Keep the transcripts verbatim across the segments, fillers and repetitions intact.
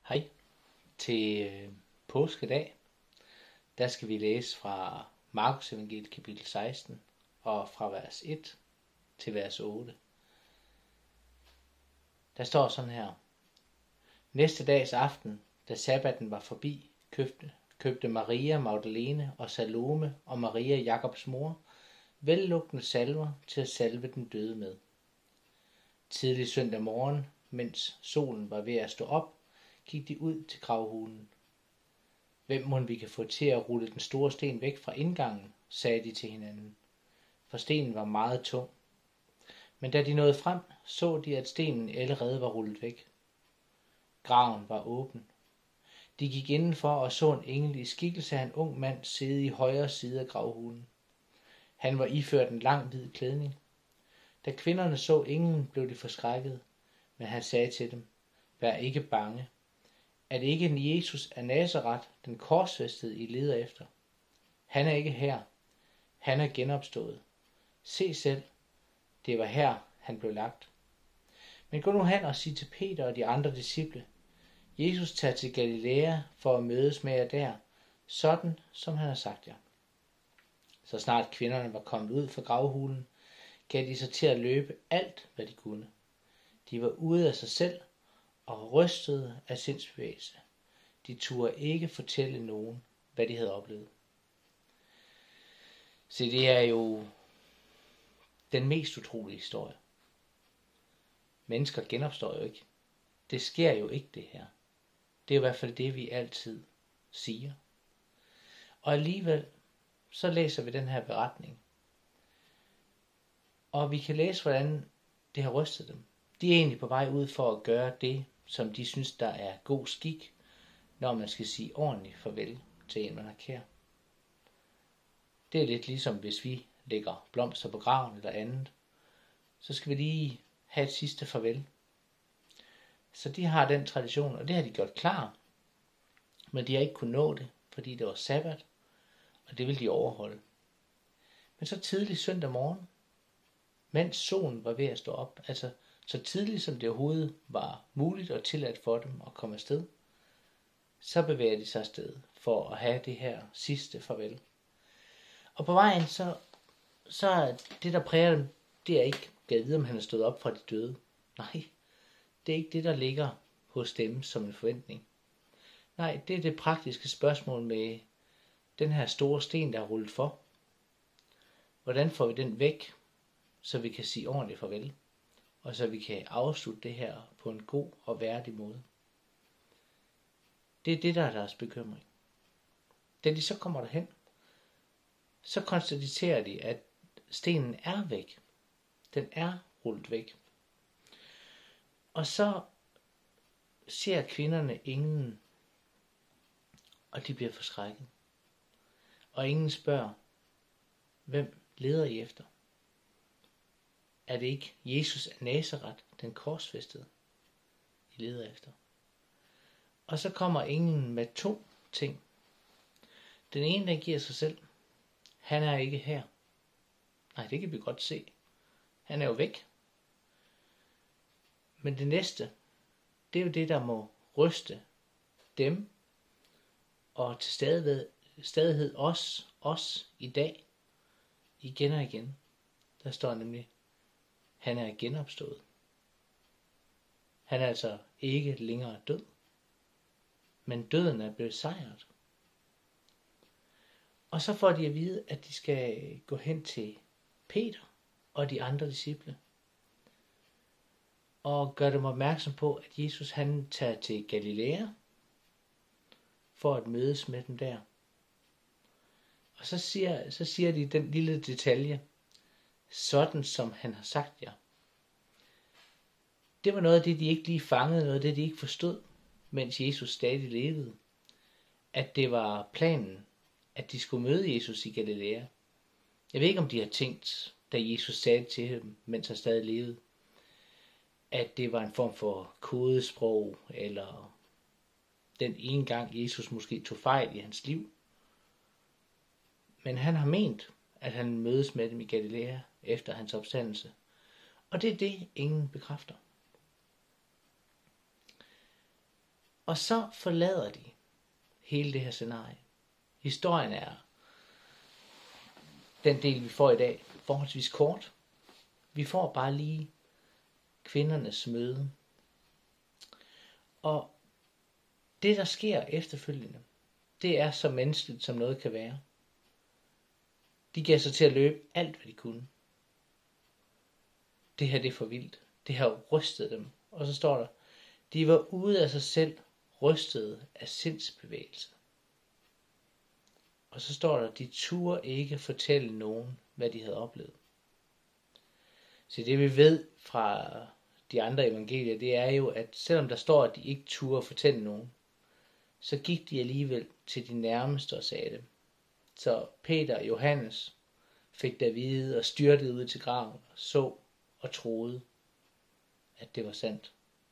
Hej. Til øh, påskedag, der skal vi læse fra Markus evangeliet kapitel seksten, og fra vers et til vers otte. Der står sådan her. Næste dags aften, da sabbaten var forbi, købte, købte Maria Magdalene og Salome og Maria Jakobs mor vellugtende salver til at salve den døde med. Tidlig søndag morgen, mens solen var ved at stå op, gik de ud til gravhulen. Hvem mon vi kan få til at rulle den store sten væk fra indgangen, sagde de til hinanden, for stenen var meget tung. Men da de nåede frem, så de, at stenen allerede var rullet væk. Graven var åben. De gik indenfor og så en engel i skikkelse af en ung mand sidde i højre side af gravhulen. Han var iført en lang hvid klædning. Da kvinderne så englen, blev de forskrækket, men han sagde til dem, vær ikke bange. Er det ikke en Jesus af Nazaret, den korsfæstede, I leder efter? Han er ikke her. Han er genopstået. Se selv, det var her, han blev lagt. Men gå nu hen og sig til Peter og de andre disciple, Jesus tager til Galilea for at mødes med jer der, sådan som han har sagt jer. Så snart kvinderne var kommet ud fra gravhulen, gav de sig til at løbe alt, hvad de kunne. De var ude af sig selv og rystede af sindsbevægelse. De turde ikke fortælle nogen, hvad de havde oplevet. Så det er jo den mest utrolige historie. Mennesker genopstår jo ikke. Det sker jo ikke, det her. Det er i hvert fald det, vi altid siger. Og alligevel, så læser vi den her beretning. Og vi kan læse, hvordan det har rystet dem. De er egentlig på vej ud for at gøre det, som de synes, der er god skik, når man skal sige ordentligt farvel til en, man har kær. Det er lidt ligesom, hvis vi lægger blomster på graven eller andet. Så skal vi lige have et sidste farvel. Så de har den tradition, og det har de gjort klar. Men de har ikke kunnet nå det, fordi det var sabbat, og det vil de overholde. Men så tidlig søndag morgen, mens solen var ved at stå op, altså så tidligt som det overhovedet var muligt og tilladt for dem at komme afsted, så bevæger de sig afsted for at have det her sidste farvel. Og på vejen, så, så er det, der præger dem, det er ikke, gad vide, om han er stået op fra de døde. Nej, det er ikke det, der ligger hos dem som en forventning. Nej, det er det praktiske spørgsmål med den her store sten, der er rullet for. Hvordan får vi den væk, så vi kan sige ordentligt farvel, og så vi kan afslutte det her på en god og værdig måde. Det er det, der er deres bekymring. Da de så kommer derhen, så konstaterer de, at stenen er væk. Den er rullet væk. Og så ser kvinderne englen, og de bliver forskrækket. Og englen spørger, hvem leder I efter? Er det ikke Jesus af Nazaret, den korsfæstede, I leder efter? Og så kommer englen med to ting. Den ene, der giver sig selv. Han er ikke her. Nej, det kan vi godt se. Han er jo væk. Men det næste, det er jo det, der må ryste dem, og til stadighed, stadighed os, os i dag, igen og igen. Der står nemlig, han er genopstået. Han er altså ikke længere død, men døden er besejret. Og så får de at vide, at de skal gå hen til Peter og de andre disciple, og gør dem opmærksom på, at Jesus han tager til Galilea, for at mødes med dem der. Og så siger, så siger de den lille detalje, sådan som han har sagt jer. Det var noget af det, de ikke lige fangede, noget af det, de ikke forstod, mens Jesus stadig levede. At det var planen, at de skulle møde Jesus i Galilea. Jeg ved ikke, om de har tænkt, da Jesus sagde til dem, mens han stadig levede, at det var en form for kodesprog, eller den ene gang Jesus måske tog fejl i hans liv. Men han har ment, at han mødes med dem i Galilea efter hans opstandelse. Og det er det, ingen bekræfter. Og så forlader de hele det her scenarie. Historien er den del, vi får i dag, forholdsvis kort. Vi får bare lige kvindernes møde. Og det, der sker efterfølgende, det er så menneskeligt, som noget kan være. De gav sig til at løbe alt, hvad de kunne. Det her, det er for vildt. Det har rystet dem. Og så står der, de var ude af sig selv, rystede af sindsbevægelse. Og så står der, de turde ikke fortælle nogen, hvad de havde oplevet. Så det vi ved fra de andre evangelier, det er jo, at selvom der står, at de ikke turde fortælle nogen, så gik de alligevel til de nærmeste og sagde det. Så Peter og Johannes fik det at vide og styrtede ud til graven og så og troede, at det var sandt.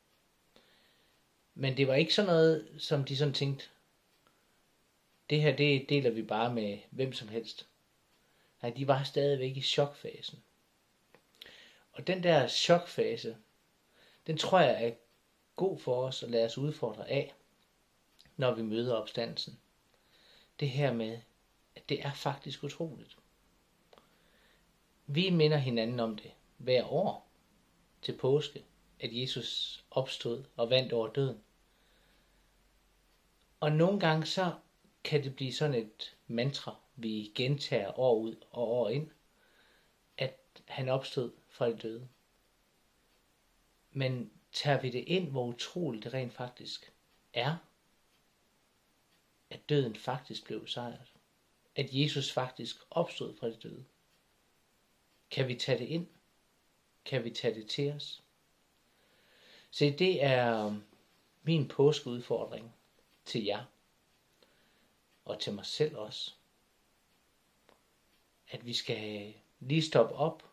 Men det var ikke sådan noget, som de sådan tænkte, det her, det deler vi bare med hvem som helst. Nej, de var stadigvæk i chokfasen. Og den der chokfase, den tror jeg er god for os at lade os udfordre af, når vi møder opstandelsen. Det her med, at det er faktisk utroligt. Vi minder hinanden om det hver år til påske, at Jesus opstod og vandt over døden. Og nogle gange så kan det blive sådan et mantra, vi gentager år ud og år ind, at han opstod fra de døde. Men tager vi det ind, hvor utroligt det rent faktisk er, at døden faktisk blev besejret, at Jesus faktisk opstod fra de døde? Kan vi tage det ind? Kan vi tage det til os? Så det er min påskeudfordring til jer, og til mig selv også, at vi skal lige stoppe op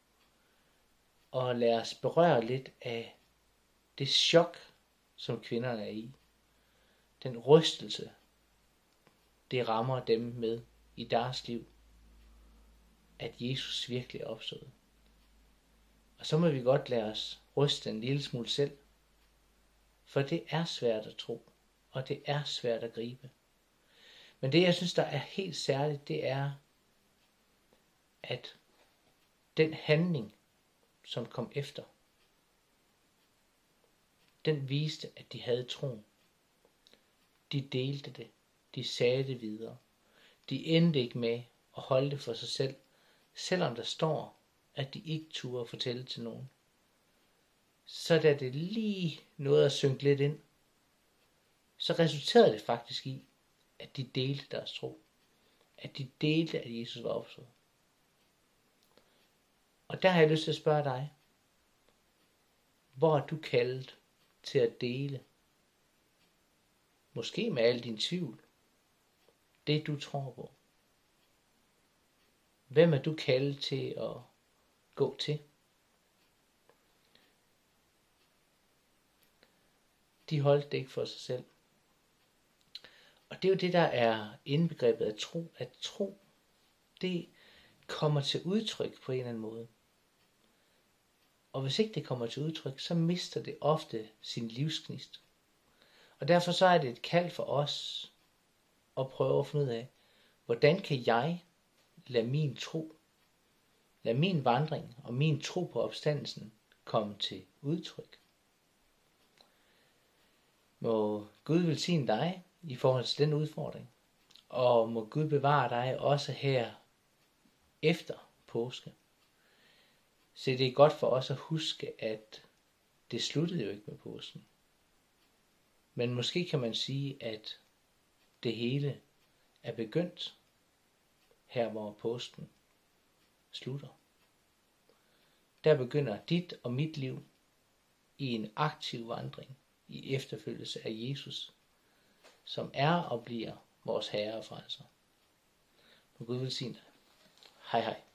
og lade os berøre lidt af det chok, som kvinderne er i. Den rystelse, det rammer dem med i deres liv, at Jesus virkelig er opstået. Og så må vi godt lade os ryste en lille smule selv, for det er svært at tro, og det er svært at gribe. Men det, jeg synes, der er helt særligt, det er, at den handling, som kom efter, den viste, at de havde troen. De delte det. De sagde det videre. De endte ikke med at holde det for sig selv, selvom der står, at de ikke turde fortælle til nogen. Så da det lige nåede at synke lidt ind, så resulterede det faktisk i, at de delte deres tro. At de delte, at Jesus var opstået. Og der har jeg lyst til at spørge dig, hvor er du kaldet til at dele, måske med al din tvivl, det du tror på? Hvem er du kaldet til at gå til? De holdt det ikke for sig selv. Og det er jo det, der er indbegrebet af tro. At tro, det kommer til udtryk på en eller anden måde. Og hvis ikke det kommer til udtryk, så mister det ofte sin livsgnist. Og derfor så er det et kald for os at prøve at finde ud af, hvordan kan jeg lade min tro, lade min vandring og min tro på opstandelsen komme til udtryk. Må Gud velsigne dig i forhold til den udfordring, og må Gud bevare dig også her efter påske. Så det er godt for os at huske, at det sluttede jo ikke med påsken. Men måske kan man sige, at det hele er begyndt her, hvor påsken slutter. Der begynder dit og mit liv i en aktiv vandring i efterfølgelse af Jesus, som er og bliver vores Herre og Frelser. Må Gud velsigne dig. Hej hej.